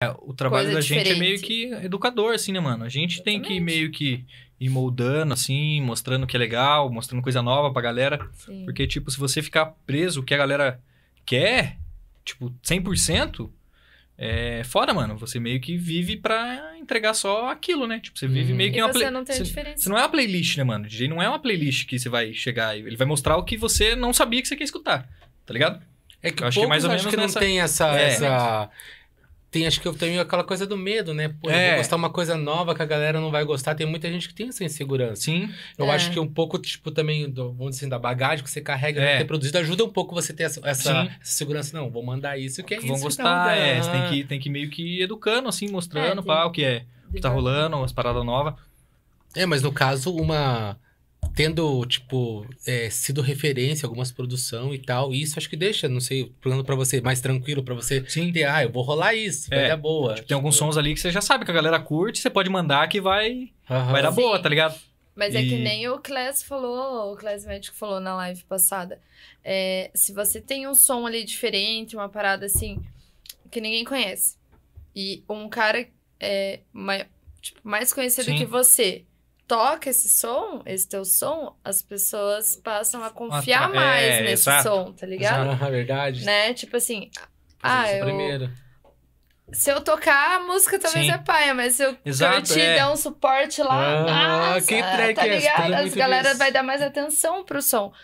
O trabalho Coisa da gente é meio diferente. que educador, assim, né, mano? A gente tem que Exatamente. meio que ir moldando, assim, mostrando que é legal, mostrando coisa nova pra galera. Sim. Porque, tipo, se você ficar preso o que a galera quer, tipo, 100%, é foda, mano. Você meio que vive pra entregar só aquilo, né? Tipo, você vive meio que E uma você não tem a diferença. Você não é uma playlist, né, mano? O DJ não é uma playlist que você vai chegar e ele vai mostrar o que você não sabia que você quer escutar, tá ligado? É que Eu acho que é mais ou acho menos que nessa- não tem essa... É. essa... Tem, acho que eu tenho aquela coisa do medo, né? Pô, eu É. vou gostar uma coisa nova que a galera não vai gostar. Tem muita gente que tem essa insegurança. Sim. Eu É. acho que um pouco, tipo, também, vamos dizer assim, da bagagem que você carrega, né, ter produzido, ajuda um pouco você ter essa Sim. segurança. Não, vou mandar isso, que é Vão isso que tá gostar, rodando. você tem que meio que ir educando, assim, mostrando, tem- pá, o que é, o que tá rolando, umas paradas novas. Mas no caso, tendo, tipo, sido referência em algumas produções e tal, isso acho que deixa, não sei, plano pra você, mais tranquilo pra você Sim. ter, eu vou rolar isso, vai dar boa. Tipo, tem alguns sons ali que você já sabe que a galera curte, você pode mandar que vai dar Sim. boa, tá ligado? Mas é que E- nem o Class falou, o Class Médico falou na live passada. Se você tem um som ali diferente, uma parada assim, que ninguém conhece, e um cara mais conhecido Sim. que você toca esse teu som, as pessoas passam a confiar mais nesse exato. som, tá ligado? Na verdade. Né? Tipo assim, Fazer isso primeiro. se eu tocar, a música talvez Sim. é paia, mas se eu Exato, curtir, é. der um suporte lá, nossa, que track tá é essa? ligado? Tem As muito galera disso. vai dar mais atenção pro som.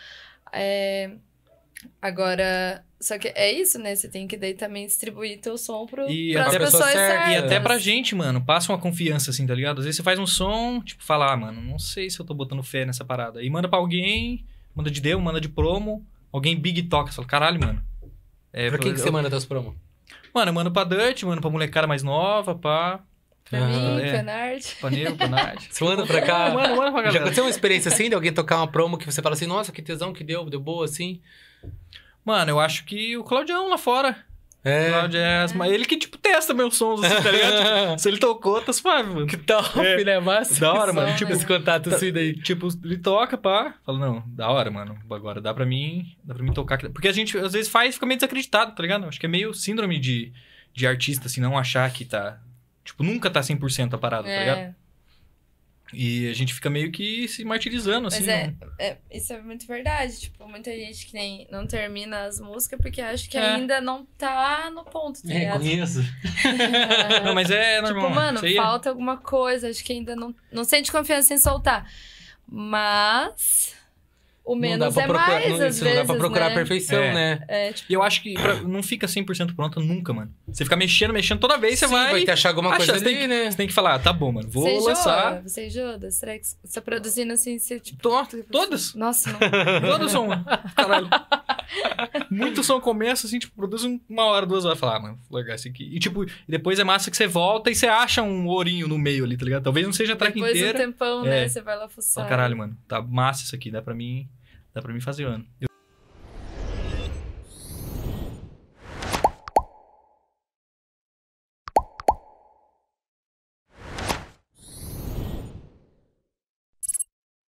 Agora, só que é isso, né? Você tem que daí também distribuir teu som E pras até pessoas certas. E até pra gente, mano, passa uma confiança, assim, tá ligado? Às vezes você faz um som, tipo, fala, mano, não sei se eu tô botando fé nessa parada. E manda pra alguém, manda de demo, manda de promo, alguém big toca, você fala, caralho, mano. Pra quem que você manda teus promos? Mano, eu mando pra Dirt, mando pra molecada mais nova, pá. Pra mim, É. Penard. Pra Nego, pra Nath. Você manda pra cá? Manda pra Já galera. aconteceu uma experiência assim, de alguém tocar uma promo que você fala assim, nossa, que tesão que deu boa assim? Mano, eu acho que o Claudião lá fora. Claudio ele que, tipo, testa meus sons, assim, tá ligado? Tipo, se ele tocou, tá suave, mano. Que top, né? Massa. Da hora, Que mano. som, Tipo, esse contato assim daí. Tipo, ele toca, pá. Fala, não, da hora, mano. Agora dá pra mim tocar. Porque a gente, às vezes, fica meio desacreditado, tá ligado? Acho que é meio síndrome de artista, assim, não achar que tá... Tipo, nunca tá 100% a parada, tá ligado? E a gente fica meio que se martirizando, assim. Mas isso é muito verdade. Tipo, muita gente que nem não termina as músicas porque acha que ainda não tá no ponto, tá ligado? Conheço. Não, mas é normal. Tipo, mano, Isso aí falta alguma coisa. Acho que ainda não sente confiança em soltar. Mas o menos é mais, às vezes, não dá pra procurar a né? perfeição, né? E eu acho que não fica 100% pronta nunca, mano. Você fica mexendo toda vez, você Sim, vai... vai ter achar alguma coisa você ali, né? Você tem que falar, tá bom, mano, vou Você lançar... Você enjoa das tracks? Você produzindo assim, você tipo... Todas. Nossa, não. Todo som, mano. Caralho. Muito som começa, assim, tipo, produz 1 hora, 2 horas. Fala, mano, vou largar esse aqui. E, tipo, depois é massa que você volta e você acha um ourinho no meio ali, tá ligado? Talvez não seja a track Depois inteira. de um tempão, né? Você vai lá fuçar. Fala, caralho, mano, tá massa isso aqui, dá pra mim fazer ano.